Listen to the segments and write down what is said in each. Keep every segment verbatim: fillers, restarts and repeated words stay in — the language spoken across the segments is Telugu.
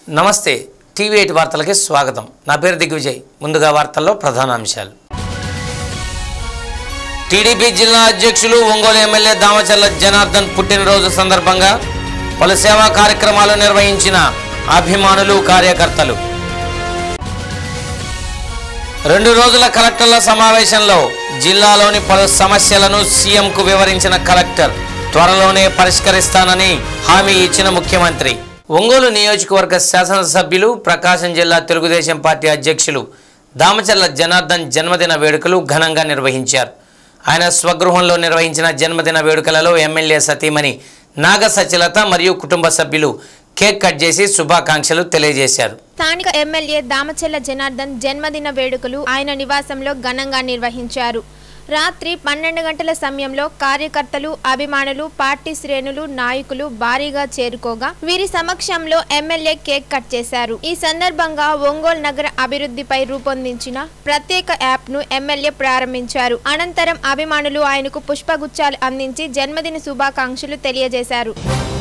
నమస్తే టీవీ ఎయిట్ వార్తలకి స్వాగతం. నా పేరు దిగ్విజయ్. ముందుగా వార్తల్లో ప్రధాన అంశాలు. టీడీపీ జిల్లా అధ్యక్షులు ఒంగోలు ఎమ్మెల్యే దామచర్ల జనార్దన్ పుట్టినరోజు సందర్భంగా పలు సేవా కార్యక్రమాలు నిర్వహించిన అభిమానులు, కార్యకర్తలు. రెండు రోజుల కలెక్టర్ల సమావేశంలో జిల్లాలోని పలు సమస్యలను సీఎంకు వివరించిన కలెక్టర్ త్వరలోనే పరిష్కరిస్తానని హామీ ఇచ్చిన ముఖ్యమంత్రి. ఒంగోలు నియోజకవర్గ శాసనసభ్యులు, ప్రకాశం జిల్లా తెలుగుదేశం పార్టీ అధ్యక్షులు దామచర్ల జనార్దన్ జన్మదిన వేడుకలు ఘనంగా నిర్వహించారు. ఆయన స్వగృహంలో నిర్వహించిన జన్మదిన వేడుకలలో ఎమ్మెల్యే సతీమణి నాగ సత్యలత మరియు కుటుంబ సభ్యులు కేక్ కట్ చేసి శుభాకాంక్షలు తెలియజేశారు. స్థానిక ఎమ్మెల్యే దామచర్ల జనార్దన్ జన్మదిన వేడుకలు ఆయన నివాసంలో ఘనంగా నిర్వహించారు. రాత్రి పన్నెండు గంటల సమయంలో కార్యకర్తలు, అభిమానులు, పార్టీ శ్రేణులు, నాయకులు భారీగా చేరుకోగా వీరి సమక్షంలో ఎమ్మెల్యే కేక్ కట్ చేశారు. ఈ సందర్భంగా ఒంగోలు నగర అభివృద్ధిపై రూపొందించిన ప్రత్యేక యాప్ ను ఎమ్మెల్యే ప్రారంభించారు. అనంతరం అభిమానులు ఆయనకు పుష్పగుచ్చాలు అందించి జన్మదిన శుభాకాంక్షలు తెలియజేశారు.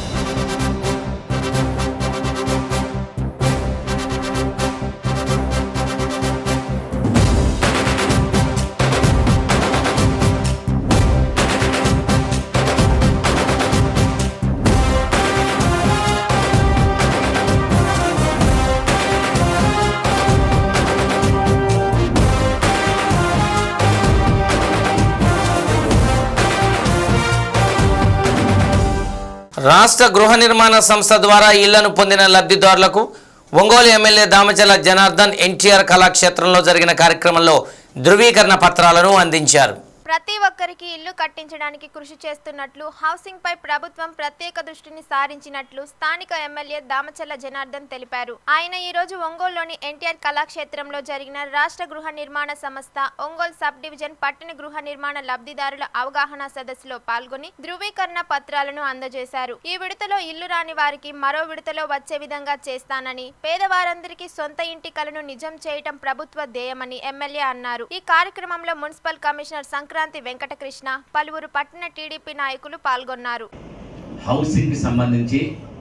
రాష్ట్ర గృహ నిర్మాణ సంస్థ ద్వారా ఇళ్లను పొందిన లబ్ధిదారులకు ఒంగోలు ఎమ్మెల్యే దామచర్ల జనార్దన్ ఎన్టీఆర్ కళాక్షేత్రంలో జరిగిన కార్యక్రమంలో ధృవీకరణ పత్రాలను అందించారు. ప్రతి ఒక్కరికి ఇల్లు కట్టించడానికి కృషి చేస్తున్నట్లు, హౌసింగ్ పై ప్రభుత్వం ప్రత్యేక దృష్టిని సారించినట్లు స్థానిక ఎమ్మెల్యే దామచర్ల జనార్దన్ తెలిపారు. ఆయన ఈ రోజు ఒంగోలులోని ఎన్టీఆర్ కళాక్షేత్రంలో జరిగిన రాష్ట్ర గృహ నిర్మాణ సంస్థ ఒంగోలు సబ్ డివిజన్ పట్టణ గృహ నిర్మాణ లబ్ధిదారుల అవగాహన సదస్సులో పాల్గొని ధృవీకరణ పత్రాలను అందజేశారు. ఈ విడతలో ఇల్లు రాని వారికి మరో విడతలో వచ్చే విధంగా చేస్తానని, పేదవారందరికీ సొంత ఇంటి కలను నిజం చేయటం ప్రభుత్వ ధ్యేయమని ఎమ్మెల్యే అన్నారు. ఈ కార్యక్రమంలో మున్సిపల్ కమిషనర్ సంక్రాంతి వెంకటకృష్ణ, పలువురు పట్టణ టీడీపీ నాయకులు పాల్గొన్నారు. హౌసింగ్ కి సంబంధించి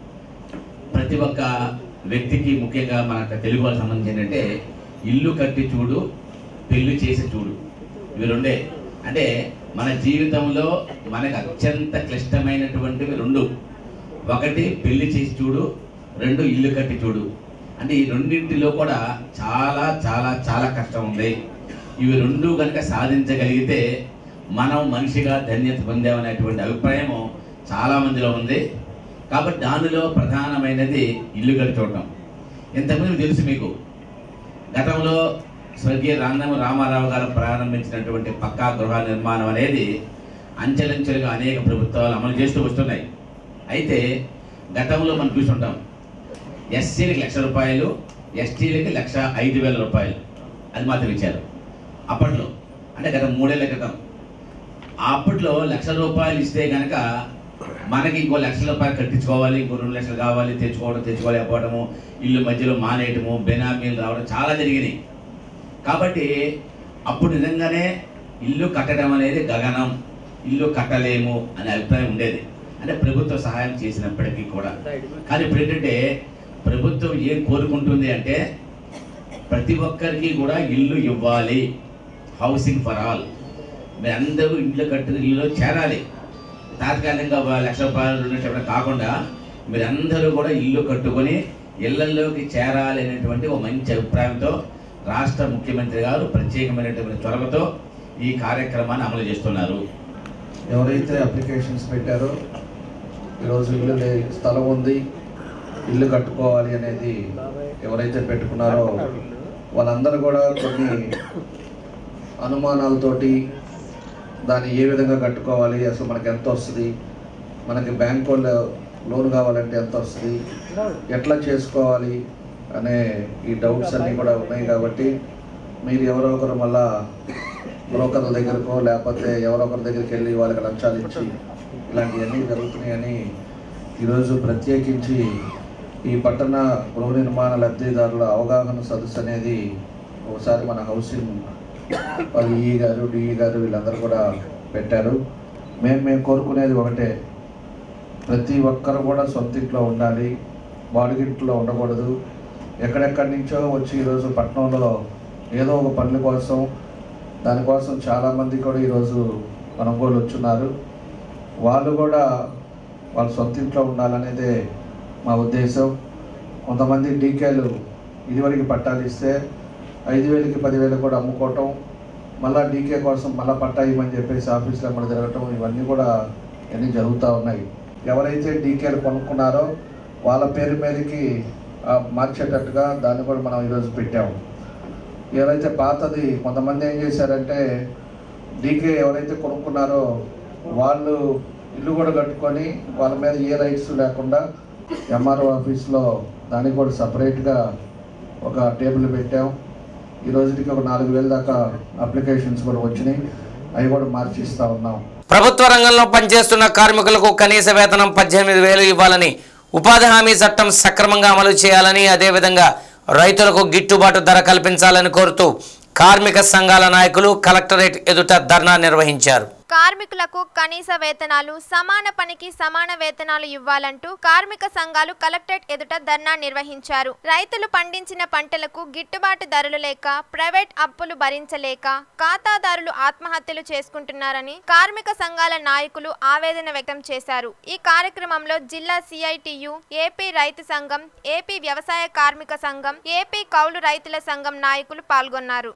ప్రతి ఒక్క వ్యక్తికి, ముఖ్యంగా మన తెలుగు వాళ్ళకి సంబంధించి ఏంటంటే ఇల్లు కట్టి చూడు, పెళ్లి చేసి చూడు, ఇవి రెండే. అంటే మన జీవితంలో మనకు అత్యంత క్లిష్టమైనటువంటివి రెండు. ఒకటి పెళ్లి చేసి చూడు, రెండు ఇల్లు కట్టి చూడు. అంటే ఈ రెండింటిలో కూడా చాలా చాలా చాలా కష్టం ఉంది. ఇవి రెండు కనుక సాధించగలిగితే మనం మనిషిగా ధన్యత పొందామనేటువంటి అభిప్రాయం చాలా మందిలో ఉంది. కాబట్టి దానిలో ప్రధానమైనది ఇల్లు కట్టి చూడటం. ఇంతకుముందు తెలుసు మీకు, గతంలో స్వర్గీయ రాందమ రామారావు గారు ప్రారంభించినటువంటి పక్కా గృహ నిర్మాణం అనేది అంచెలంచెలుగా అనేక ప్రభుత్వాలు అమలు చేస్తూ వస్తున్నాయి. అయితే గతంలో మనం చూసుంటాం, ఎస్సీలకి లక్ష రూపాయలు, ఎస్టీలకి లక్ష ఐదు వేల రూపాయలు అది మాత్రం ఇచ్చారు అప్పట్లో. అంటే గత మూడేళ్ల క్రితం. అప్పట్లో లక్ష రూపాయలు ఇస్తే కనుక మనకి ఇంకో లక్ష రూపాయలు కట్టించుకోవాలి, ఇంకో రెండు లక్షలు కావాలి, తెచ్చుకోవడం తెచ్చుకోలేకపోవడము, ఇల్లు మధ్యలో మానేయటము, బెనామీలు రావడం చాలా జరిగినాయి. కాబట్టి అప్పుడు నిజంగానే ఇల్లు కట్టడం అనేది గగనం, ఇల్లు కట్టలేము అనే అభిప్రాయం ఉండేది. అంటే ప్రభుత్వ సహాయం చేసినప్పటికీ కూడా. కానీ ఇప్పుడు ఏంటంటే ప్రభుత్వం ఏం కోరుకుంటుంది అంటే ప్రతి ఒక్కరికి కూడా ఇల్లు ఇవ్వాలి, హౌసింగ్ ఫర్ ఆల్. మీరు అందరూ ఇంట్లో కట్టిన ఇల్లులో చేరాలి. తాత్కాలికంగా లక్ష రూపాయలు రెండు లక్షల కాకుండా మీరందరూ కూడా ఇల్లు కట్టుకొని ఇళ్లలోకి చేరాలి అనేటువంటి ఒక మంచి అభిప్రాయంతో రాష్ట్ర ముఖ్యమంత్రి గారు ప్రత్యేకమైనటువంటి చొరవతో ఈ కార్యక్రమాన్ని అమలు చేస్తున్నారు. ఎవరైతే అప్లికేషన్స్ పెట్టారో ఈరోజు ఇల్లు స్థలం ఉంది, ఇల్లు కట్టుకోవాలి అనేది ఎవరైతే పెట్టుకున్నారో వాళ్ళందరూ కూడా కొన్ని అనుమానాలతోటి దాన్ని ఏ విధంగా కట్టుకోవాలి, అసలు మనకి ఎంత వస్తుంది, మనకి బ్యాంకు లోన్ కావాలంటే ఎంత వస్తుంది, ఎట్లా చేసుకోవాలి అనే ఈ డౌట్స్ అన్నీ కూడా ఉన్నాయి. కాబట్టి మీరు ఎవరో ఒకరు మళ్ళా బ్రోకర్ల దగ్గరకో లేకపోతే ఎవరో ఒకరి దగ్గరికి వెళ్ళి వాళ్ళకి లంచాలు ఇచ్చి ఇలాంటివన్నీ జరుగుతున్నాయని ఈరోజు ప్రత్యేకించి ఈ పట్టణ గృహ నిర్మాణ లబ్ధిదారుల అవగాహన సదస్సు అనేది ఒకసారి మన హౌసింగ్ వాళ్ళు ఈ గారు, డిఈ గారు వీళ్ళందరూ కూడా పెట్టారు. మేము మేము కోరుకునేది ఒకటే, ప్రతి ఒక్కరు కూడా సొంత ఇంట్లో ఉండాలి, బాడిగింట్లో ఉండకూడదు. ఎక్కడెక్కడి నుంచో వచ్చి ఈరోజు పట్టణంలో ఏదో ఒక పనుల కోసం దానికోసం చాలామంది కూడా ఈరోజు మన ఒంగోలు వచ్చున్నారు. వాళ్ళు కూడా వాళ్ళ సొంత ఇంట్లో ఉండాలనేదే మా ఉద్దేశం. కొంతమంది డీకేలు ఇదివరకు పట్టాలు ఇస్తే ఐదు వేలకి పదివేలు కూడా అమ్ముకోవటం, మళ్ళీ డీకే కోసం మళ్ళీ పట్టా ఇవ్వమని చెప్పేసి ఆఫీసులో అమ్మడి తిరగటం, ఇవన్నీ కూడా అన్నీ జరుగుతూ ఉన్నాయి. ఎవరైతే డీకేలు కొనుక్కున్నారో వాళ్ళ పేరు మీదకి మార్చేటట్టుగా దాన్ని కూడా మనం ఈరోజు పెట్టాము. ఎవరైతే పాతది కొంతమంది ఏం చేశారంటే డీకే ఎవరైతే కొనుక్కున్నారో వాళ్ళు ఇల్లు కూడా కట్టుకొని వాళ్ళ మీద ఏ రైట్స్ లేకుండా ఎంఆర్ఓ ఆఫీస్లో దానికి కూడా సపరేట్గా ఒక టేబుల్ పెట్టాం. ఈ రోజుకి ఒక నాలుగు వేల దాకా అప్లికేషన్స్ కూడా వచ్చినాయి, అవి కూడా మార్చిస్తూ ఉన్నాం. ప్రభుత్వ రంగంలో పనిచేస్తున్న కార్మికులకు కనీస వేతనం పద్దెనిమిది వేలు ఇవ్వాలని, ఉపాధి హామీ చట్టం సక్రమంగా అమలు చేయాలని, అదేవిధంగా రైతులకు గిట్టుబాటు ధర కల్పించాలని కోరుతూ కార్మిక సంఘాల నాయకులు కలెక్టరేట్ ఎదుట ధర్నా నిర్వహించారు. కార్మికులకు కనీస వేతనాలు, సమాన పనికి సమాన వేతనాలు ఇవ్వాలంటూ కార్మిక సంఘాలు కలెక్టరేట్ ఎదుట ధర్నా నిర్వహించారు. రైతులు పండించిన పంటలకు గిట్టుబాటు ధరలు లేక, ప్రైవేట్ అప్పులు భరించలేక ఖాతాదారులు ఆత్మహత్యలు చేసుకుంటున్నారని కార్మిక సంఘాల నాయకులు ఆవేదన వ్యక్తం చేశారు. ఈ కార్యక్రమంలో జిల్లా సిఐటియు, ఏపీ రైతు సంఘం, ఏపీ వ్యవసాయ కార్మిక సంఘం, ఏపీ కౌలు రైతుల సంఘం నాయకులు పాల్గొన్నారు.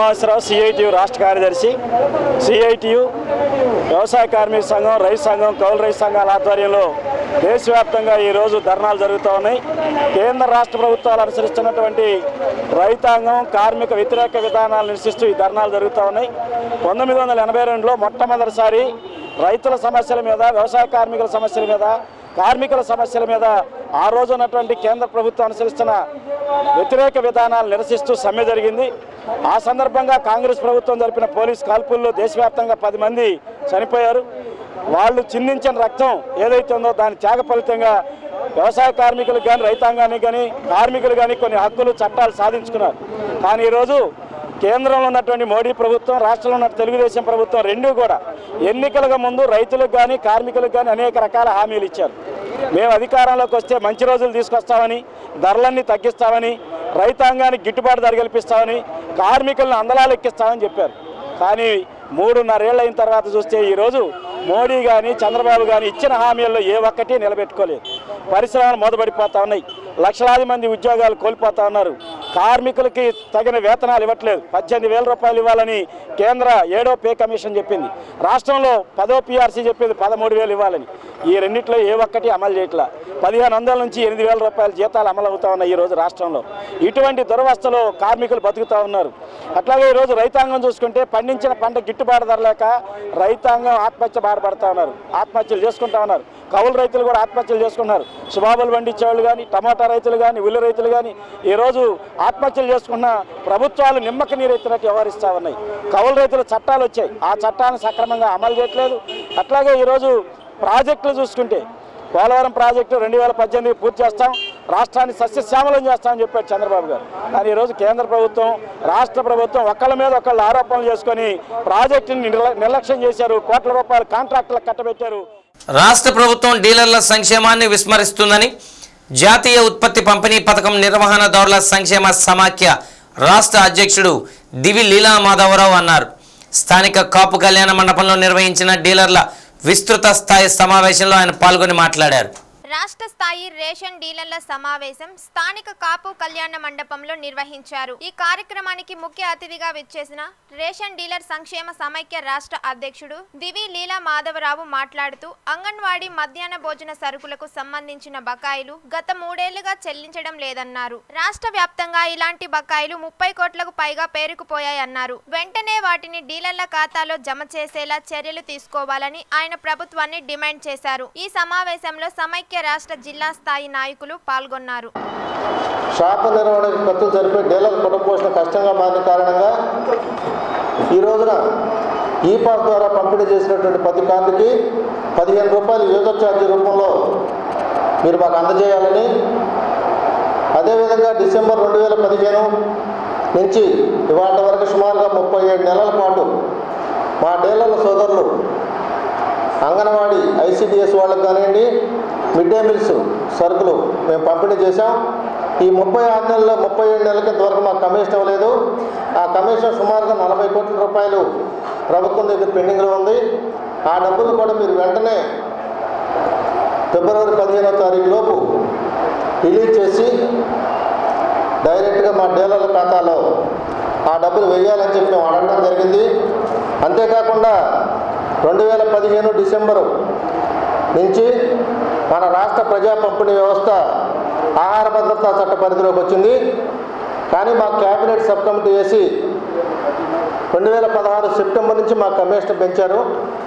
వ్యవసాయ కార్మిక సంఘం, రైతు సంఘం, కౌలు రైతు సంఘాల ఆధ్వర్యంలో దేశవ్యాప్తంగా ఈరోజు ధర్నాలు జరుగుతూ ఉన్నాయి. కేంద్ర రాష్ట్ర ప్రభుత్వాలు అనుసరిస్తున్నటువంటి రైతాంగం కార్మిక వ్యతిరేక విధానాలు నిరసిస్తూ ఈ ధర్నాలు జరుగుతూ ఉన్నాయి. పంతొమ్మిది వందల ఎనభై రెండులో మొట్టమొదటిసారి రైతుల సమస్యల మీద, వ్యవసాయ కార్మికుల సమస్యల మీద, కార్మికుల సమస్యల మీద ఆ రోజు ఉన్నటువంటి కేంద్ర ప్రభుత్వం అనుసరిస్తున్న వ్యతిరేక విధానాలు నిరసిస్తూ సమ్మె జరిగింది. ఆ సందర్భంగా కాంగ్రెస్ ప్రభుత్వం జరిపిన పోలీస్ కాల్పుల్లో దేశవ్యాప్తంగా పది మంది చనిపోయారు. వాళ్ళు చిందించిన రక్తం ఏదైతే ఉందో దాని త్యాగ ఫలితంగా వ్యవసాయ కార్మికులకు కానీ, రైతాంగానికి కానీ, కార్మికులు కానీ కొన్ని హక్కులు, చట్టాలు సాధించుకున్నారు. కానీ ఈరోజు కేంద్రంలో ఉన్నటువంటి మోడీ ప్రభుత్వం, రాష్ట్రంలో ఉన్న తెలుగుదేశం ప్రభుత్వం రెండూ కూడా ఎన్నికలకు ముందు రైతులకు కానీ, కార్మికులకు కానీ అనేక రకాల హామీలు ఇచ్చారు. మేము అధికారంలోకి వస్తే మంచి రోజులు తీసుకొస్తామని, ధరలన్నీ తగ్గిస్తామని, రైతాంగానికి గిట్టుబాటు ధర కల్పిస్తామని, కార్మికులను అందలాలు ఎక్కిస్తామని చెప్పారు. కానీ మూడున్నరేళ్ళు అయిన తర్వాత చూస్తే ఈరోజు మోడీ కానీ, చంద్రబాబు కానీ ఇచ్చిన హామీల్లో ఏ ఒక్కటి నిలబెట్టుకోలేదు. పరిశ్రమలు మూతపడిపోతా ఉన్నాయి, లక్షలాది మంది ఉద్యోగాలు కోల్పోతా ఉన్నారు, కార్మికులకి తగిన వేతనాలు ఇవ్వట్లేదు. పద్దెనిమిది వేల రూపాయలు ఇవ్వాలని కేంద్ర ఏడో పే కమిషన్ చెప్పింది, రాష్ట్రంలో పదో పిఆర్సీ చెప్పింది పదమూడు వేలు ఇవ్వాలని. ఈ రెండింటిలో ఏ ఒక్కటి అమలు చేయట్లా. పదిహేను వందల నుంచి ఎనిమిది వేల రూపాయల జీతాలు అమలు అవుతా ఉన్నాయి ఈరోజు రాష్ట్రంలో. ఇటువంటి దురవస్థలో కార్మికులు బతుకుతూ ఉన్నారు. అట్లాగే ఈరోజు రైతాంగం చూసుకుంటే పండించిన పంట గిట్టుబాటు ధర లేక రైతాంగం ఆత్మహత్య బాధపడతా ఉన్నారు, ఆత్మహత్యలు చేసుకుంటా ఉన్నారు. కౌలు రైతులు కూడా ఆత్మహత్యలు చేసుకున్నారు. సుబాబులు పండించేవాళ్ళు కానీ, టమాటా రైతులు కానీ, ఉల్లి రైతులు కానీ ఈరోజు ఆత్మహత్యలు చేసుకున్న ప్రభుత్వాలు నిమ్మక నీరెత్తినట్టు వ్యవహరిస్తూ ఉన్నాయి. కౌలు రైతుల చట్టాలు వచ్చాయి, ఆ చట్టాలను సక్రమంగా అమలు చేయట్లేదు. అట్లాగే ఈరోజు ప్రాజెక్టులు చూసుకుంటే పోలవరం ప్రాజెక్టు రెండు వేల పద్దెనిమిది పూర్తి చేస్తాం, రాష్ట్రాన్ని సస్యశ్యామలం చేస్తామని చెప్పారు చంద్రబాబు గారు. కానీ ఈరోజు కేంద్ర ప్రభుత్వం, రాష్ట్ర ప్రభుత్వం ఒకళ్ళ మీద ఒకళ్ళు ఆరోపణలు చేసుకొని ప్రాజెక్టుని నిర్లక్ష్యం చేశారు. కోట్ల రూపాయల కాంట్రాక్టులకు కట్టబెట్టారు. రాష్ట్ర ప్రభుత్వం డీలర్ల సంక్షేమాన్ని విస్మరిస్తుందని జాతీయ ఉత్పత్తి పంపిణీ పథకం నిర్వహణదారుల సంక్షేమ సమాఖ్య రాష్ట్ర అధ్యక్షుడు దివి లీలా మాధవరావు అన్నారు. స్థానిక కాపు కళ్యాణ మండపంలో నిర్వహించిన డీలర్ల విస్తృత స్థాయి సమావేశంలో ఆయన పాల్గొని మాట్లాడారు. రాష్ట్ర స్థాయి రేషన్ డీలర్ల సమావేశం స్థానిక కాపు కళ్యాణ మండపంలో నిర్వహించారు. ఈ కార్యక్రమానికి ముఖ్య అతిథిగా విచ్చేసిన రేషన్ డీలర్ సంక్షేమ సమైక్య రాష్ట్ర అధ్యక్షుడు దివి లీలా మాధవరావు మాట్లాడుతూ అంగన్వాడీ మధ్యాహ్న భోజన సరుకులకు సంబంధించిన బకాయిలు గత మూడేళ్లుగా చెల్లించడం లేదన్నారు. రాష్ట్ర వ్యాప్తంగా ఇలాంటి బకాయిలు ముప్పై కోట్లకు పైగా పేరుకుపోయాయన్నారు. వెంటనే వాటిని డీలర్ల ఖాతాలో జమ చేసేలా చర్యలు తీసుకోవాలని ఆయన ప్రభుత్వాన్ని డిమాండ్ చేశారు. ఈ సమావేశంలో సమైక్య రాష్ట్ర జిల్లా స్థాయి నాయకులు పాల్గొన్నారు. షాపు నిర్వహణకు ఖర్చులు జరిపే డీలర్ కుటుంబ పోషణ కష్టంగా మారిన కారణంగా ఈ రోజున ఈ పాస్ ద్వారా పంపిణీ చేసినటువంటి ప్రతి కార్డుకి పదిహేను రూపాయలు యూజర్ ఛార్జీ రూపంలో మీరు మాకు అందజేయాలని, అదేవిధంగా డిసెంబర్ రెండు వేల పదిహేను నుంచి ఇవాళ వరకు సుమారుగా ముప్పై ఏడు నెలల పాటు మా డీలర్ల సోదరులు అంగన్వాడీ ఐసీడీఎస్ వాళ్ళకి కానివ్వండి, మిడ్ డే మీల్స్ సరుకులు మేము పంపిణీ చేశాం. ఈ ముప్పై ఆరు నెలల్లో ముప్పై ఏడు నెలలకి ఇంతవరకు మాకు కమిషన్ ఇవ్వలేదు. ఆ కమిషన్ సుమారుగా నలభై కోట్ల రూపాయలు ప్రభుత్వం దగ్గర పెండింగ్లో ఉంది. ఆ డబ్బులు కూడా మీరు వెంటనే ఫిబ్రవరి పదిహేనో తారీఖు లోపు రిలీజ్ చేసి డైరెక్ట్గా మా డీలర్ల ఖాతాలో ఆ డబ్బులు వేయాలని చెప్పి మేము అడగడం జరిగింది. అంతేకాకుండా రెండు వేల పదిహేను డిసెంబరు నుంచి మన రాష్ట్ర ప్రజా పంపిణీ వ్యవస్థ ఆహార భద్రతా చట్ట పరిధిలోకి వచ్చింది. కానీ మా క్యాబినెట్ సబ్ కమిటీ వేసి రెండు వేల పదహారు సెప్టెంబర్ నుంచి మా కమిషన్ పెంచారు.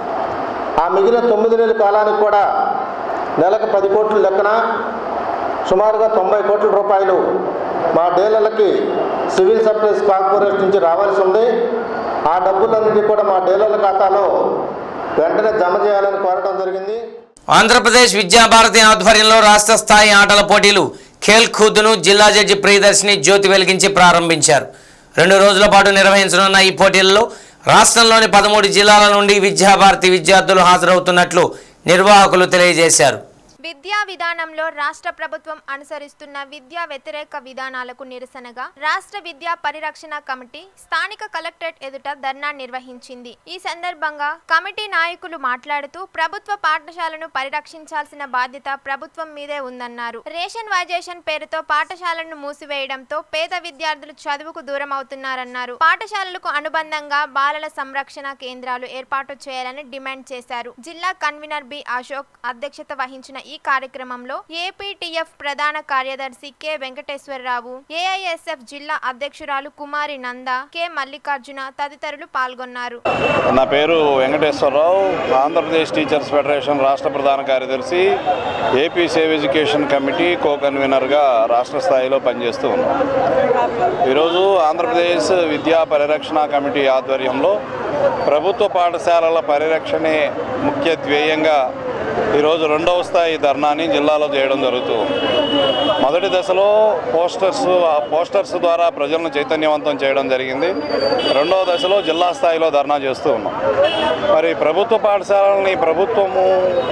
ఆ మిగిలిన తొమ్మిది నెలల కాలానికి కూడా నెలకు పది కోట్ల లెక్కన సుమారుగా తొంభై కోట్ల రూపాయలు మా డీలర్లకి సివిల్ సప్లైస్ కార్పొరేషన్ నుంచి రావాల్సి ఉంది. ఆ డబ్బులన్నింటినీ కూడా మా డీలర్ల ఖాతాలో వెంటనే జమ చేయాలని కోరడం జరిగింది. ఆంధ్రప్రదేశ్ విద్యాభారతి ఆధ్వర్యంలో రాష్ట్ర స్థాయి ఆటల పోటీలు ఖేల్ ఖుద్ను జిల్లా జడ్జి ప్రియదర్శిని జ్యోతి వెలిగించి ప్రారంభించారు. రెండు రోజుల పాటు నిర్వహించనున్న ఈ పోటీలలో రాష్ట్రంలోని పదమూడు జిల్లాల నుండి విద్యాభారతి విద్యార్థులు హాజరవుతున్నట్లు నిర్వాహకులు తెలియజేశారు. విద్యా విధానంలో రాష్ట్ర ప్రభుత్వం అనుసరిస్తున్న విద్యా వ్యతిరేక విధానాలకు నిరసనగా రాష్ట్ర విద్యా పరిరక్షణ కమిటీ స్థానిక కలెక్టరేట్ ఎదుట ధర్నా నిర్వహించింది. ఈ సందర్భంగా కమిటీ నాయకులు మాట్లాడుతూ ప్రభుత్వ పాఠశాలను పరిరక్షించాల్సిన బాధ్యత ప్రభుత్వం మీదే ఉందన్నారు. రేషన్ వైజేషన్ పేరుతో పాఠశాలను మూసివేయడంతో పేద విద్యార్థులు చదువుకు దూరం అవుతున్నారన్నారు. పాఠశాలలకు అనుబంధంగా బాలల సంరక్షణ కేంద్రాలు ఏర్పాటు చేయాలని డిమాండ్ చేశారు. జిల్లా కన్వీనర్ బి అశోక్ అధ్యక్షత వహించిన ఈ కార్యక్రమంలో ఏపీటీఎఫ్ ప్రధాన కార్యదర్శి కె వెంకటేశ్వరరావు, ఏఐఎస్ఎఫ్ జిల్లా అధ్యక్షురాలు కుమారి నంద, కె మల్లికార్జున తదితరులు పాల్గొన్నారు. నా పేరు వెంకటేశ్వరరావు, ఆంధ్రప్రదేశ్ టీచర్స్ ఫెడరేషన్ రాష్ట్ర ప్రధాన కార్యదర్శి, AP save education committee co కన్వీనర్గా రాష్ట్ర స్థాయిలో పనిచేస్తూ ఉన్నాం. ఈరోజు ఆంధ్రప్రదేశ్ విద్యా పరిరక్షణ కమిటీ ఆధ్వర్యంలో ప్రభుత్వ పాఠశాలల పరిరక్షణే ముఖ్య ధ్యేయంగా ఈరోజు రెండవ స్థాయి ధర్నాని జిల్లాలో చేయడం జరుగుతుంది. మొదటి దశలో పోస్టర్స్ పోస్టర్స్ ద్వారా ప్రజలను చైతన్యవంతం చేయడం జరిగింది. రెండవ దశలో జిల్లా స్థాయిలో ధర్నా చేస్తూ ఉన్నాం. మరి ప్రభుత్వ పాఠశాలల్ని ప్రభుత్వము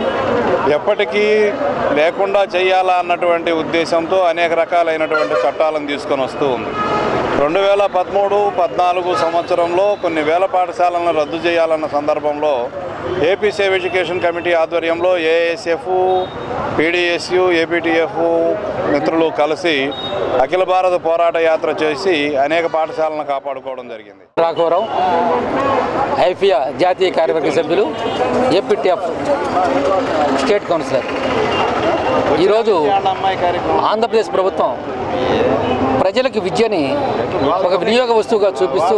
ఎప్పటికీ లేకుండా చేయాలా అన్నటువంటి ఉద్దేశంతో అనేక రకాలైనటువంటి చట్టాలను తీసుకొని వస్తూ ఉంది. రెండు వేల పదమూడు పద్నాలుగు సంవత్సరంలో కొన్ని వేల పాఠశాలను రద్దు చేయాలన్న సందర్భంలో ఏపీ సేవ్ ఎడ్యుకేషన్ కమిటీ ఆధ్వర్యంలో ఏఎస్ఎఫ్, పీడీఎస్యు, ఏపీటీఎఫ్ మిత్రులు కలిసి అఖిల భారత పోరాట యాత్ర చేసి అనేక పాఠశాలను కాపాడుకోవడం జరిగింది. రాఘవరావు, ఐఫియా జాతీయ కార్యవర్గ సభ్యులు, ఏపీటీఎఫ్ స్టేట్ కౌన్సిలర్. ఈరోజు ఆంధ్రప్రదేశ్ ప్రభుత్వం ప్రజలకు విద్యని ఒక వినియోగ వస్తువుగా చూపిస్తూ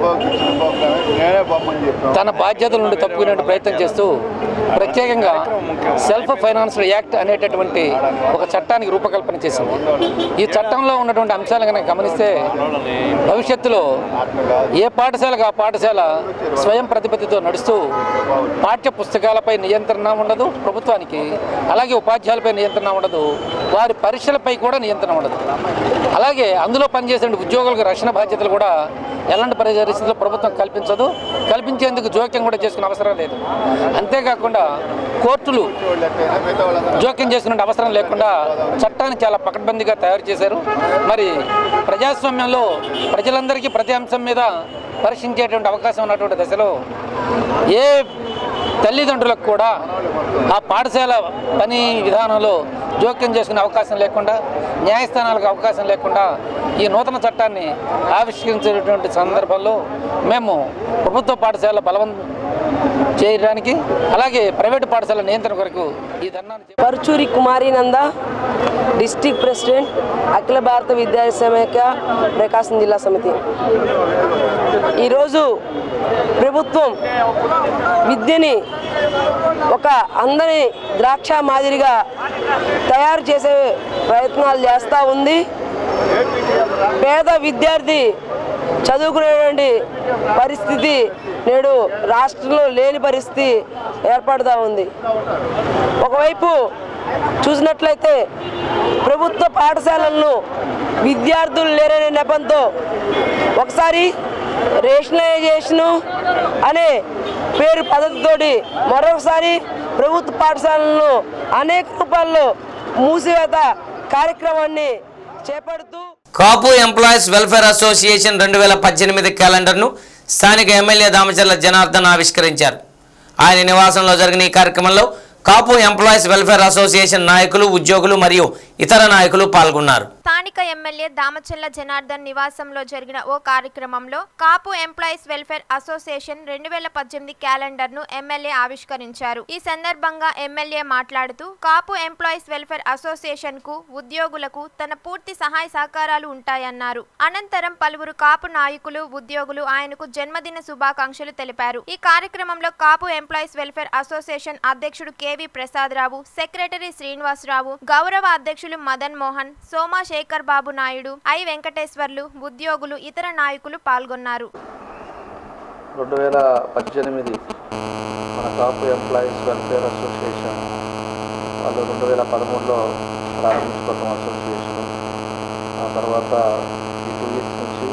తన బాధ్యతల నుండి తప్పుకునే ప్రయత్నం చేస్తూ ప్రత్యేకంగా సెల్ఫ్ ఫైనాన్షియల్ యాక్ట్ అనేటటువంటి ఒక చట్టానికి రూపకల్పన చేసింది. ఈ చట్టంలో ఉన్నటువంటి అంశాలు కనుక గమనిస్తే భవిష్యత్తులో ఏ పాఠశాలకు ఆ పాఠశాల స్వయం ప్రతిపత్తితో నడుస్తూ పాఠ్య పుస్తకాలపై నియంత్రణ ఉండదు ప్రభుత్వానికి, అలాగే ఉపాధ్యాయులపై నియంత్రణ ఉండదు, వారి పరీక్షలపై కూడా నియంత్రణ ఉండదు. అలాగే అందులో పనిచేసే ఉద్యోగులకు రక్షణ బాధ్యతలు కూడా ఎలాంటి పరిస్థితుల్లో ప్రభుత్వం కల్పించదు, కల్పించేందుకు జోక్యం కూడా చేసుకునే అవసరం లేదు. అంతేకాకుండా కోర్టులు జోక్యం చేసుకునే అవసరం లేకుండా చట్టాన్ని చాలా పకడ్బందీగా తయారు చేశారు. మరి ప్రజాస్వామ్యంలో ప్రజలందరికీ ప్రతి అంశం మీద పరీక్షించేటువంటి అవకాశం ఉన్నటువంటి దశలో ఏ తల్లిదండ్రులకు కూడా ఆ పాఠశాల పని విధానంలో జోక్యం చేసుకునే అవకాశం లేకుండా, న్యాయస్థానాలకు అవకాశం లేకుండా ఈ నూతన చట్టాన్ని ఆవిష్కరించేటువంటి సందర్భంలో మేము ప్రభుత్వ పాఠశాల బలవంతం చేయడానికి, అలాగే ప్రైవేటు పాఠశాల నియంత్రణ కొరకు ఈ ధర్నాన్ని. పరుచూరి కుమారి నంద, డిస్ట్రిక్ట్ ప్రెసిడెంట్, అఖిల భారత విద్యార్థి సమైక్య ప్రకాశం జిల్లా సమితి. ఈరోజు ప్రభుత్వం విద్యని ఒక అందని ద్రాక్ష మాదిరిగా తయారు చేసే ప్రయత్నాలు చేస్తూ ఉంది. పేద విద్యార్థి చదువుకునేటువంటి పరిస్థితి నేడు రాష్ట్రంలో లేని పరిస్థితి ఏర్పడుతూ ఉంది. ఒకవైపు చూసినట్లయితే ప్రభుత్వ పాఠశాలలను విద్యార్థులు లేరనే నెపంతో ఒకసారి రేషనలైజేషను అనే పేరు పద్ధతితోటి మరొకసారి ప్రభుత్వ పాఠశాలలను అనేక రూపాల్లో మూసివేత కార్యక్రమాన్ని చేపడుతూ కాపు ఎంప్లాయీస్ వెల్ఫేర్ అసోసియేషన్ రెండు వేల పద్దెనిమిది క్యాలెండర్ను స్థానిక ఎమ్మెల్యే దామచర్ల జనార్దన్ ఆవిష్కరించారు. ఆయన నివాసంలో జరిగిన ఈ కార్యక్రమంలో కాపు ఎంప్లాయీస్ వెల్ఫేర్ అసోసియేషన్ నాయకులు, ఉద్యోగులు మరియు ఇతర నాయకులు పాల్గొన్నారు. స్థానిక ఎమ్మెల్యే దామచర్ల జనార్దన్ నివాసంలో జరిగిన ఓ కార్యక్రమంలో కాపు ఎంప్లాయీస్ వెల్ఫేర్ అసోసియేషన్ రెండు వేల పద్దెనిమిది క్యాలెండర్ ను ఎమ్మెల్యే ఆవిష్కరించారు. ఈ సందర్భంగా ఎమ్మెల్యే మాట్లాడుతూ కాపు ఎంప్లాయీస్ వెల్ఫేర్ అసోసియేషన్ కు ఉద్యోగులకు తన పూర్తి సహాయ సహకారాలు ఉంటాయన్నారు. అనంతరం పలువురు కాపు నాయకులు, ఉద్యోగులు ఆయనకు జన్మదిన శుభాకాంక్షలు తెలిపారు. ఈ కార్యక్రమంలో కాపు ఎంప్లాయీస్ వెల్ఫేర్ అసోసియేషన్ అధ్యక్షుడు కేవి ప్రసాదరావు, సెక్రటరీ శ్రీనివాసరావు, గౌరవ అధ్యక్షులు మదన్ మోహన్, సోమా శేఖర్ బాబు నాయుడు, ఐ వెంకటేశ్వర్లు, ఉద్యోగులు, ఇతర నాయకులు పాల్గొన్నారు. రెండు వేల పద్దెనిమిది మన కాపు ఎంప్లాయీస్ వెల్ఫేర్ అసోసియేషన్ వాళ్ళు రెండు వేల పదమూడులో ప్రారంభించుకున్న అసోసియేషన్. ఆ తర్వాత ఈ టూ ఇయర్స్ నుంచి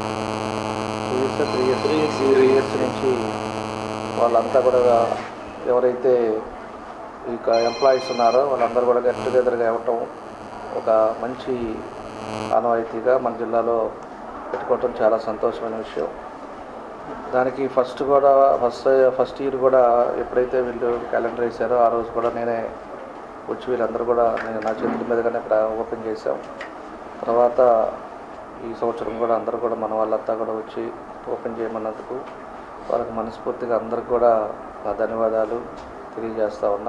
two years three years three years నుంచి వాళ్ళంతా కూడా ఎవరైతే ఈ ఎంప్లాయీస్ ఉన్నారో వాళ్ళందరూ కూడా గెట్ టుగెదర్గా ఇవ్వటం ఒక మంచి ఆనవాయితీగా మన జిల్లాలో పెట్టుకోవటం చాలా సంతోషమైన విషయం. దానికి ఫస్ట్ కూడా ఫస్ట్ ఫస్ట్ ఇయర్ కూడా ఎప్పుడైతే వీళ్ళు క్యాలెండర్ వేసారో ఆ రోజు కూడా నేనే వచ్చి వీళ్ళందరూ కూడా నేను నా చేతుల మీదగానే ఇక్కడ ఓపెన్ చేశాం. తర్వాత ఈ సంవత్సరం కూడా అందరూ కూడా మన వాళ్ళంతా కూడా వచ్చి ఓపెన్ చేయమన్నందుకు వాళ్ళకి మనస్ఫూర్తిగా అందరికి కూడా నా ధన్యవాదాలు తెలియజేస్తా ఉన్నా.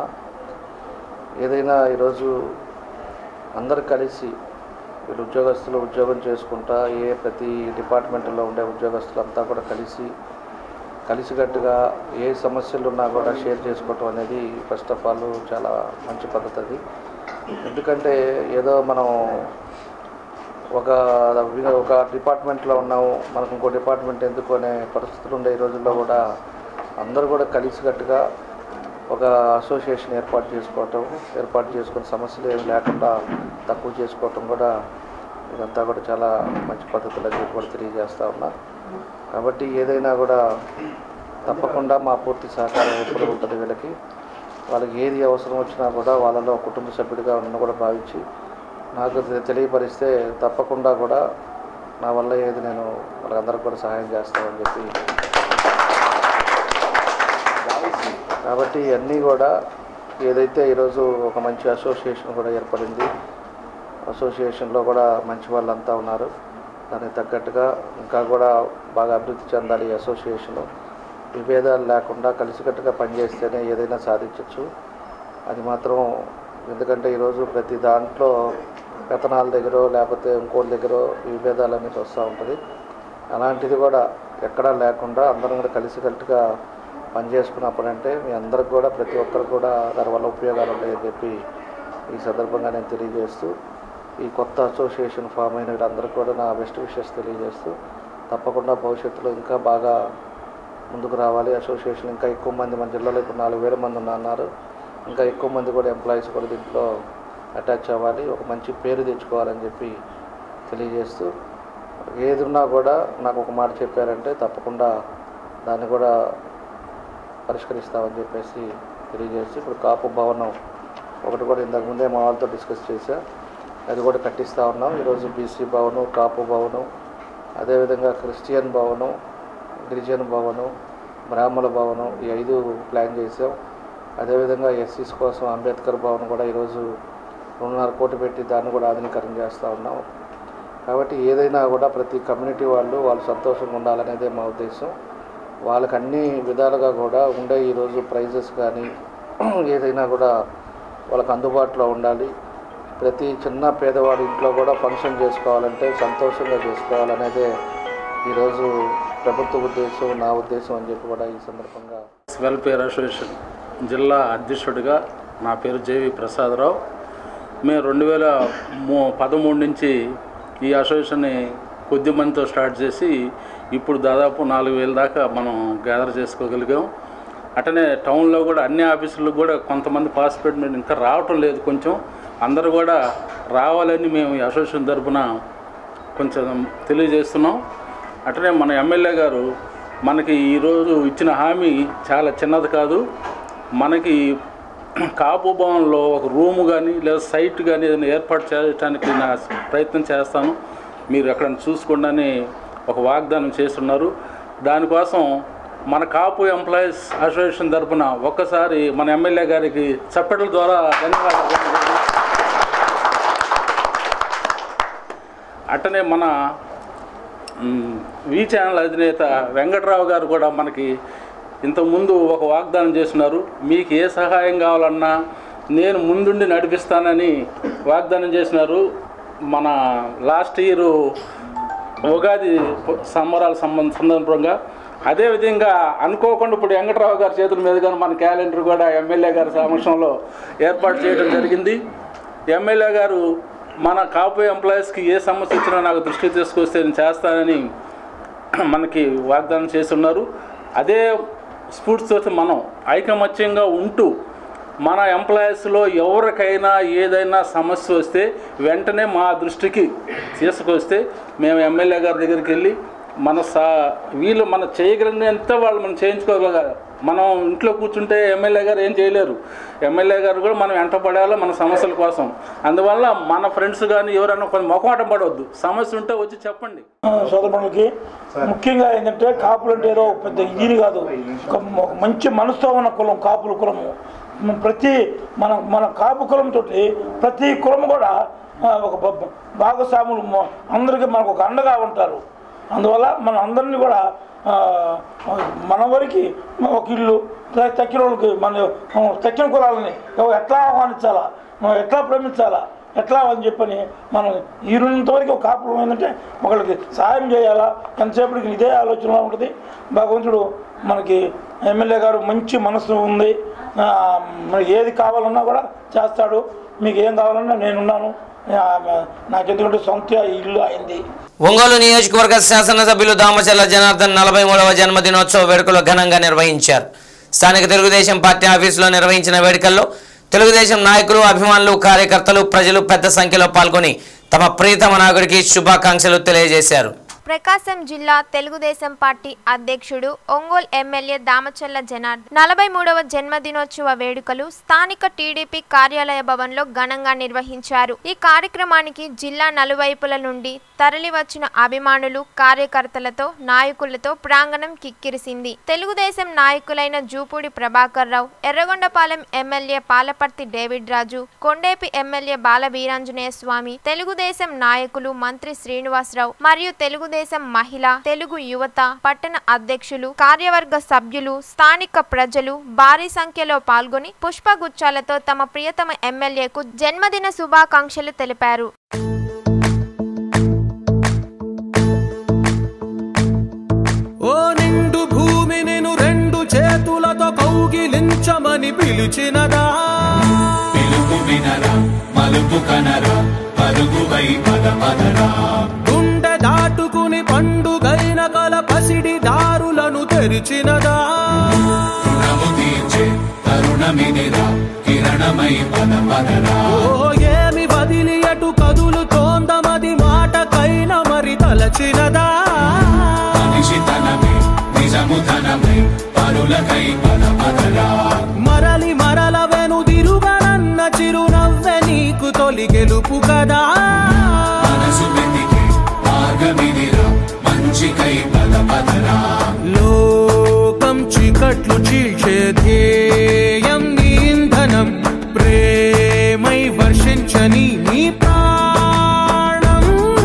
ఏదైనా ఈరోజు అందరు కలిసి వీళ్ళు ఉద్యోగస్తులు ఉద్యోగం చేసుకుంటా ఏ ప్రతి డిపార్ట్మెంట్లో ఉండే ఉద్యోగస్తులంతా కూడా కలిసి కలిసికట్టుగా ఏ సమస్యలు ఉన్నా కూడా షేర్ చేసుకోవటం అనేది ఫస్ట్ ఆఫ్ ఆల్ చాలా మంచి పద్ధతి అది. ఎందుకంటే ఏదో మనం ఒక ఒక డిపార్ట్మెంట్లో ఉన్నాము, మనకు ఇంకో డిపార్ట్మెంట్ ఎందుకు అనే పరిస్థితులు ఉండే ఈ రోజుల్లో కూడా అందరూ కూడా కలిసికట్టుగా ఒక అసోసియేషన్ ఏర్పాటు చేసుకోవటం ఏర్పాటు చేసుకుని సమస్యలు ఏమి లేకుండా తక్కువ చేసుకోవటం కూడా ఇదంతా కూడా చాలా మంచి పద్ధతులు అని కూడా తెలియజేస్తూ ఉన్నా. కాబట్టి ఏదైనా కూడా తప్పకుండా మా పూర్తి సహకారం ఎప్పుడు ఉంటుంది. వీళ్ళకి వాళ్ళకి ఏది అవసరం వచ్చినా కూడా వాళ్ళలో కుటుంబ సభ్యుడిగా ఉన్న కూడా భావించి నాకు తెలియపరిస్తే తప్పకుండా కూడా నా వల్ల ఏది నేను వాళ్ళందరికీ కూడా సహాయం చేస్తామని చెప్పి. కాబట్టి అన్నీ కూడా ఏదైతే ఈరోజు ఒక మంచి అసోసియేషన్ కూడా ఏర్పడింది, అసోసియేషన్లో కూడా మంచి వాళ్ళంతా ఉన్నారు. దానికి తగ్గట్టుగా ఇంకా కూడా బాగా అభివృద్ధి చెందాలి ఈ అసోసియేషను. విభేదాలు లేకుండా కలిసికట్టుగా పనిచేస్తేనే ఏదైనా సాధించవచ్చు. అది మాత్రం ఎందుకంటే ఈరోజు ప్రతి దాంట్లో వేతనాల దగ్గర లేకపోతే ఇంకోటి దగ్గర విభేదాలు అనేది వస్తూ ఉంటుంది. అలాంటిది కూడా ఎక్కడా లేకుండా అందరం కూడా కలిసికట్టుగా పనిచేసుకున్నప్పుడంటే మీ అందరికి కూడా ప్రతి ఒక్కరికి కూడా దానివల్ల ఉపయోగాలు ఉంటాయని చెప్పి ఈ సందర్భంగా నేను తెలియజేస్తూ ఈ కొత్త అసోసియేషన్ ఫామ్ అయిన వీళ్ళందరికీ కూడా నా బెస్ట్ విషెస్ తెలియజేస్తూ తప్పకుండా భవిష్యత్తులో ఇంకా బాగా ముందుకు రావాలి. అసోసియేషన్ ఇంకా ఎక్కువ మంది మన జిల్లాలో ఇప్పుడు నాలుగు వేల మంది ఉన్నారు. ఇంకా ఎక్కువ మంది కూడా ఎంప్లాయీస్ కూడా దీంట్లో అటాచ్ అవ్వాలి, ఒక మంచి పేరు తెచ్చుకోవాలని చెప్పి తెలియజేస్తూ ఏది ఉన్నా కూడా నాకు ఒక మాట చెప్పారంటే తప్పకుండా దాన్ని కూడా పరిష్కరిస్తామని చెప్పేసి తెలియజేస్తూ ఇప్పుడు కాపు భవనం ఒకటి కూడా ఇంతకుముందే మా వాళ్ళతో డిస్కస్ చేశా, అది కూడా కట్టిస్తూ ఉన్నాం. ఈరోజు బీసీ భవనం, కాపు భవనం, అదేవిధంగా క్రిస్టియన్ భవనం, గిరిజన భవనం, బ్రాహ్మణ భవనం ఈ ఐదు ప్లాన్ చేసాం. అదేవిధంగా ఎస్సీస్ కోసం అంబేద్కర్ భవన్ కూడా ఈరోజు రెండున్నర కోటి పెట్టి దాన్ని కూడా ఆధునీకరణ చేస్తూ ఉన్నాం. కాబట్టి ఏదైనా కూడా ప్రతి కమ్యూనిటీ వాళ్ళు వాళ్ళు సంతోషంగా ఉండాలనేదే మా ఉద్దేశం. వాళ్ళకి అన్ని విధాలుగా కూడా ఉండే ఈరోజు ప్రైజెస్ కానీ ఏదైనా కూడా వాళ్ళకి అందుబాటులో ఉండాలి. ప్రతి చిన్న పేదవాడి ఇంట్లో కూడా ఫంక్షన్ చేసుకోవాలంటే సంతోషంగా చేసుకోవాలనేదే ఈరోజు ప్రభుత్వ ఉద్దేశం, నా ఉద్దేశం అని చెప్పి కూడా ఈ సందర్భంగా వెల్ఫేర్ అసోసియేషన్ జిల్లా అధ్యక్షుడిగా నా పేరు జేవి ప్రసాదరావు. మేము రెండు వేల మూ పదమూడు నుంచి ఈ అసోసియేషన్ని కొద్ది మందితో స్టార్ట్ చేసి ఇప్పుడు దాదాపు నాలుగు వేల దాకా మనం గ్యాదర్ చేసుకోగలిగాం. అటనే టౌన్లో కూడా అన్ని ఆఫీసులకు కూడా కొంతమంది పార్టిసిపేట్ ఇంకా రావటం లేదు. కొంచెం అందరూ కూడా రావాలని మేము ఈ అసోసియేషన్ తరఫున కొంచెం తెలియజేస్తున్నాం. అటనే మన ఎమ్మెల్యే గారు మనకి ఈరోజు ఇచ్చిన హామీ చాలా చిన్నది కాదు. మనకి కాపు భవన్లో ఒక రూము కానీ లేదా సైట్ కానీ ఏదైనా ఏర్పాటు చేయడానికి నా ప్రయత్నం చేస్తాను, మీరు అక్కడ చూసుకోండి ఒక వాగ్దానం చేస్తున్నారు. దానికోసం మన కాపు ఎంప్లాయీస్ అసోసియేషన్ తరఫున ఒక్కసారి మన ఎమ్మెల్యే గారికి చప్పట్ల ద్వారా ధన్యవాదాలు. అట్టనే మన వి ఛానల్ అధినేత వెంకట్రావు గారు కూడా మనకి ఇంతకుముందు ఒక వాగ్దానం చేస్తున్నారు, మీకు ఏ సహాయం కావాలన్నా నేను ముందుండి నడిపిస్తానని వాగ్దానం చేసినారు. మన లాస్ట్ ఇయర్ ఉగాది సంబరాల సంబంధ సందర్భంగా అదేవిధంగా అనుకోకుండా ఇప్పుడు వెంకట్రావు గారి చేతుల మీదుగా మన క్యాలెండర్ కూడా ఎమ్మెల్యే గారి సమక్షంలో ఏర్పాటు చేయడం జరిగింది. ఎమ్మెల్యే గారు మన కాపు ఎంప్లాయీస్కి ఏ సమస్య వచ్చినా నాకు దృష్టి తీసుకొస్తే నేను చేస్తానని మనకి వాగ్దానం చేస్తున్నారు. అదే స్ఫూర్తితో మనం ఐకమత్యంగా ఉంటూ మన ఎంప్లాయీస్లో ఎవరికైనా ఏదైనా సమస్య వస్తే వెంటనే మా దృష్టికి తీసుకొస్తే మేము ఎమ్మెల్యే గారి దగ్గరికి వెళ్ళి మన సా వీళ్ళు మన చేయగలిగినంత వాళ్ళు మనం చేయించుకోగల. మనం ఇంట్లో కూర్చుంటే ఎమ్మెల్యే గారు ఏం చేయలేరు, ఎమ్మెల్యే గారు కూడా మనం వెంట పడాలి మన సమస్యల కోసం. అందువల్ల మన ఫ్రెండ్స్ కానీ ఎవరైనా కొంచెం మొఖమాటం పడవద్దు, సమస్య ఉంటే వచ్చి చెప్పండి. సోదరులకి ముఖ్యంగా ఏంటంటే కాపులు అంటే ఏదో పెద్ద ఇది కాదు, ఒక మంచి మనసుతో ఉన్న కులం కాపుల కులము. ప్రతి మన మన కాపు కులంతో ప్రతి కులం కూడా ఒక భాగస్వాములు అందరికీ మనకు ఒక అండగా ఉంటారు. అందువల్ల మన అందరినీ కూడా మన వరకు ఒక ఇల్లు తక్కిన వాళ్ళకి మన తక్కిన కులాలని ఎట్లా ఆహ్వానించాలా, ఎట్లా ప్రేమించాలా, ఎట్లా అని చెప్పని మనం ఈ రెండింతవరకు ఒక కాపురం ఏంటంటే ఒకళ్ళకి సాయం చేయాలా, ఎంతసేపటికి ఇదే ఆలోచన ఉంటుంది. భగవంతుడు మనకి ఎమ్మెల్యే గారు మంచి మనసు ఉంది, మనకి ఏది కావాలన్నా కూడా చేస్తాడు. మీకు ఏం కావాలన్నా నేనున్నాను, నాకెందుకంటే సొంత ఇల్లు అయింది. ఒంగోలు నియోజకవర్గ శాసనసభ్యులు దామచర్ల జనార్దన్ నలభై మూడవ జన్మదినోత్సవ వేడుకలు ఘనంగా నిర్వహించారు. స్థానిక తెలుగుదేశం పార్టీ ఆఫీసులో నిర్వహించిన వేడుకల్లో తెలుగుదేశం నాయకులు, అభిమానులు, కార్యకర్తలు, ప్రజలు పెద్ద సంఖ్యలో పాల్గొని తమ ప్రియతమ నాయకుడికి శుభాకాంక్షలు తెలియజేశారు. ప్రకాశం జిల్లా తెలుగుదేశం పార్టీ అధ్యక్షుడు ఒంగోలు ఎమ్మెల్యే దామచర్ల జనార్దన్ నలభై మూడవ జన్మదినోత్సవ వేడుకలు స్థానిక టీడీపీ కార్యాలయ భవన్లో ఘనంగా నిర్వహించారు. ఈ కార్యక్రమానికి జిల్లా నలువైపుల నుండి తరలివచ్చిన అభిమానులు, కార్యకర్తలతో, నాయకులతో ప్రాంగణం కిక్కిరిసింది. తెలుగుదేశం నాయకులైన Jupudi Prabhakar Rao, Yerragondapalem MLA Palaparthi David Raju, Kondepi MLA Bala Veeranjaneya Swamy, Telugu Desam నాయకులు మంత్రి శ్రీనివాసరావు మరియు తెలుగుదేశం మహిళ, తెలుగు యువత, పట్టణ అధ్యక్షులు, కార్యవర్గ సభ్యులు, స్థానిక ప్రజలు భారీ సంఖ్యలో పాల్గొని పుష్పగుచ్చాలతో తమ ప్రియతమ ఎమ్మెల్యేకు జన్మదిన శుభాకాంక్షలు తెలిపారు. ఓ నిండు భూమి నేను రెండు చేతులతో కౌగిలించమని పిలిచినదా, పిలుపు వినరా మలుపు కనరా పరుగువై పద పదరా, గుండె దాటుకుని పండుగైన కల పసిడి దారులను తెరిచినదా, రుణము తీర్చే తరుణమినిరా కిరణమై పద పదరా, ఓ ఏమి వదిలి అటు కదులుతోందమది మాటకైన మరి తలచినదా, మనిషితనమే నిజముతనమై పరులకై పద పదరా, మరలి మరల వెనుదిరుగనన్న చిరునవ్వె నీకు తొలి గెలుపు కదా, మనసు వెతికే మార్గమిదిరా మంచికై పద పదరా, లోకం చీకట్లు చీల్చే ధ్యేయం నీ ఇంధనం, ప్రేమై వర్షించని నీ ప్రాణం,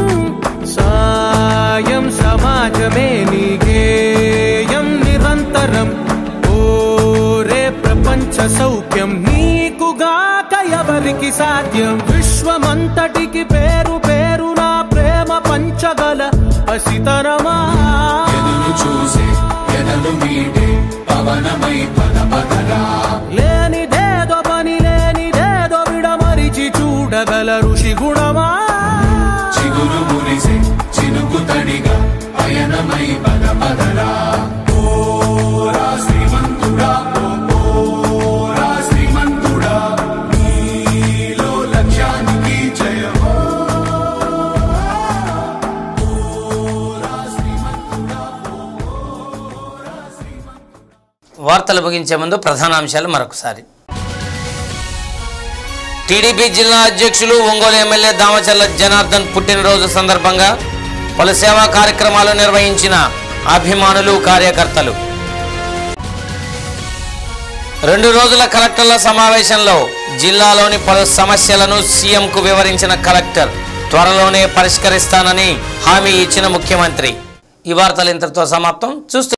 సాయం సమాజమే నీ గేయం నిరంతరం, ఓరే ప్రపంచ సౌఖ్యం నీకుగాక ఎవరికి సాధ్యం, విశ్వమంతటికి పేరు పేరు నా ప్రేమ పంచగల పసితరమా, ఎదురు చూసే ఎదలు మీటే పవనమై పద పదరా, లేనిదేదో పని లేనిదేదో విడమరిచి చూడగల ఋషి గుణమా, చిగురు మురిసే చినుకు తడిగా పయనమై పద పదరా, ఓరా శ్రీమంతుడా ఓరా శ్రీమంతుడా నీలో లక్ష్యానికి జయమో, వార్తలు ముగించే ముందు ప్రధానాంశాలు మరొకసారి. టీడీపీ జిల్లా అధ్యక్షులు ఒంగోలు ఎమ్మెల్యే దామచర్ల జనార్దన్ పుట్టినరోజు సందర్భంగా పలు సేవా కార్యక్రమాలు నిర్వహించిన అభిమానులు కార్యకర్తలు. రెండు రోజుల కలెక్టర్ల సమావేశంలో జిల్లాలోని పలు సమస్యలను సీఎంకు వివరించిన కలెక్టర్ త్వరలోనే పరిష్కరిస్తానని హామీ ఇచ్చిన ముఖ్యమంత్రి. ఈ వార్తలు ఇంతటితో సమాప్తం. చూస్తూ